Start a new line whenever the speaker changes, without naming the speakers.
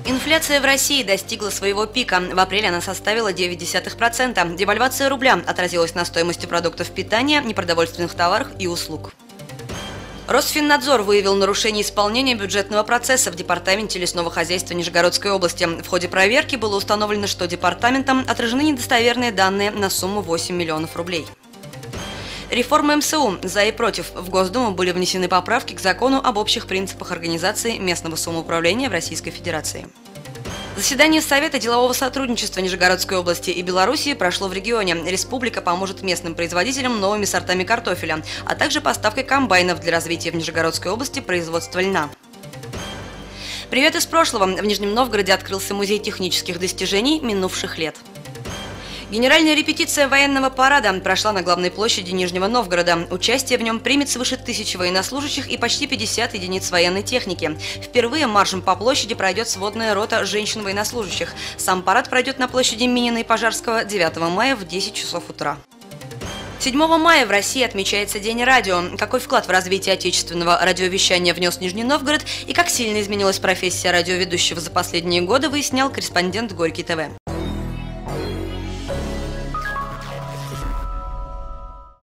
Инфляция в России достигла своего пика. В апреле она составила 0,9%. Девальвация рубля отразилась на стоимости продуктов питания, непродовольственных товаров и услуг. Росфиннадзор выявил нарушение исполнения бюджетного процесса в Департаменте лесного хозяйства Нижегородской области. В ходе проверки было установлено, что департаментом отражены недостоверные данные на сумму 8 миллионов рублей. Реформа МСУ. За и против. В Госдуму были внесены поправки к закону об общих принципах организации местного самоуправления в Российской Федерации. Заседание Совета делового сотрудничества Нижегородской области и Белоруссии прошло в регионе. Республика поможет местным производителям новыми сортами картофеля, а также поставкой комбайнов для развития в Нижегородской области производства льна. Привет из прошлого. В Нижнем Новгороде открылся музей технических достижений минувших лет. Генеральная репетиция военного парада прошла на главной площади Нижнего Новгорода. Участие в нем примет свыше 1000 военнослужащих и почти 50 единиц военной техники. Впервые маршем по площади пройдет сводная рота женщин-военнослужащих. Сам парад пройдет на площади Минина и Пожарского 9 мая в 10 часов утра. 7 мая в России отмечается День радио. Какой вклад в развитие отечественного радиовещания внес Нижний Новгород и как сильно изменилась профессия радиоведущего за последние годы, выяснял корреспондент Горький ТВ.